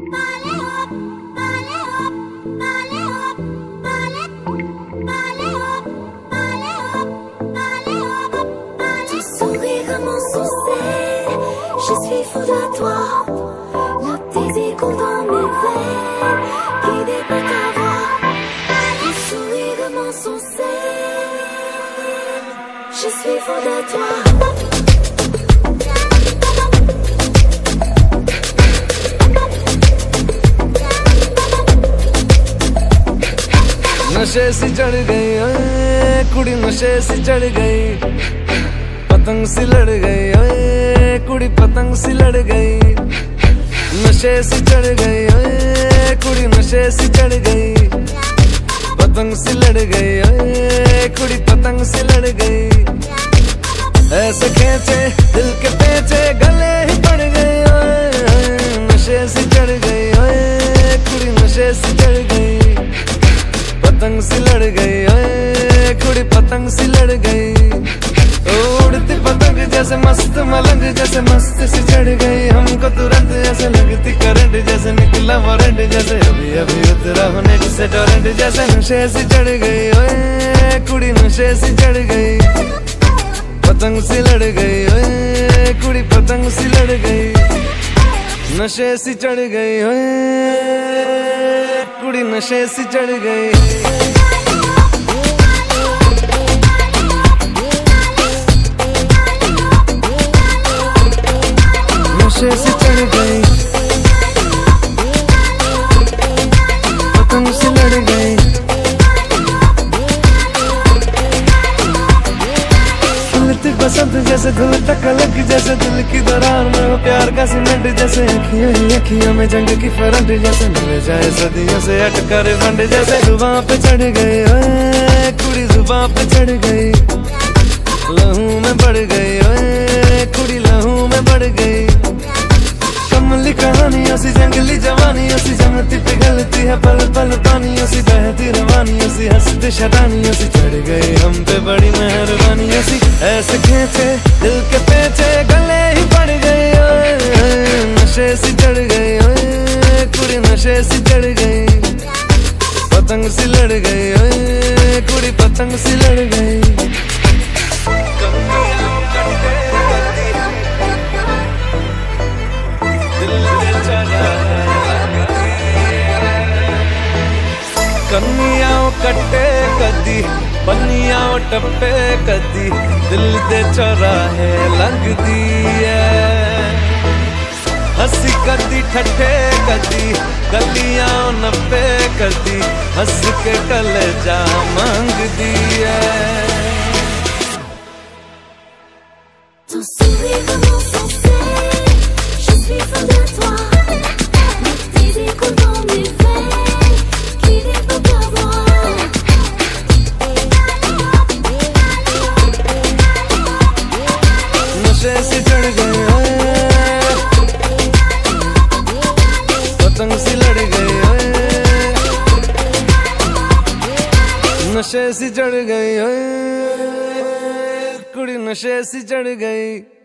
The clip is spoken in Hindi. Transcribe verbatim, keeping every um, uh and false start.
Je suis fou de toi, le désir dans mes veines, guidé par ta voix, le sourire de mon sourcil. Je suis fou de toi. नशे सी चढ़ गई ओए कुड़ी, नशे सी चढ़ गई, पतंग सी लड़ गई ओए कुड़ी, पतंग सी लड़ गई। नशे सी चढ़ गई ओए कुड़ी, नशे सी चढ़ गई, पतंग सी लड़ गई ओए कुड़ी, पतंग सी लड़ गई। ऐसे खेचे दिल के पेचे गले ही पड़ गई ओए, नशे सी चढ़ गई ओए कुड़ी, नशे सी चढ़ गई, पतंग सी लड़ गई ओए कुड़ी, पतंग सी लड़ गई। उड़ती पतंग जैसे मस्त मलंग, जैसे मस्त सी चढ़ गई हमको तुरंत, जैसे लगती करंट, जैसे निकला वारंट, जैसे अभी अभी उतरा होने से टोरेंट, जैसे नशे सी चढ़ गई ओए कुड़ी, नशे सी चढ़ गई, पतंग सी लड़ गई ओए कुड़ी, पतंग सी लड़ गई। नशे सी चढ़ गई ओए कुड़ी, नशे सी चढ़ गई। नशे सी चढ़ गई, पतंग सी लड़ गई। फूलती बसंत जैसे धूल तक अलग, जैसे दिल की दरार में हो प्यार का सीमेंट, जैसे अखियों ही अखियों में जंग की फरंट, जैसे मिल जाए सदियों से अटका रे फंड, जैसे जुबां पे चढ़ गई ओए कुड़ी, जुबां पे चढ़ गई, लहू में बढ़ गई ओए कुड़ी, लहू में बढ़ गई। कमली कहानियों सी जंगली जवानियों सी, जमती पिघलती है पल पल पानियों सी, बहती रवानियों सी, हंसती शरानियों सी, चढ़ गई हम पे बड़ी मेहरबानियों सी। ऐसे खेचे दिल के पेचे गले ही पड़ गई ओए, नशे सी चढ़ गई ओए कुड़ी, नशे सी चढ़ गई, पतंग सी लड़ गई ओए कुड़ी, पतंग सी लड़ गई। कन्नियाओ कट्टे कदी, बन्नियाओ टप्पे कदी, दिल दे चौराहे लगदी है। हंसी कदी ठट्ठे कदी, गलियां नप्पे कदी, हंस के गले जा मंगदी है। Ton sourire comment s'en fait, je suis fan de toi, le désir coule dans mes veines, guidé par ta voix. नशे सी चढ़ गई ओए, पतंग सी लड़ गई ओए, नशे सी चढ़ गई ओए कुड़ी, नशे सी चढ़ गई।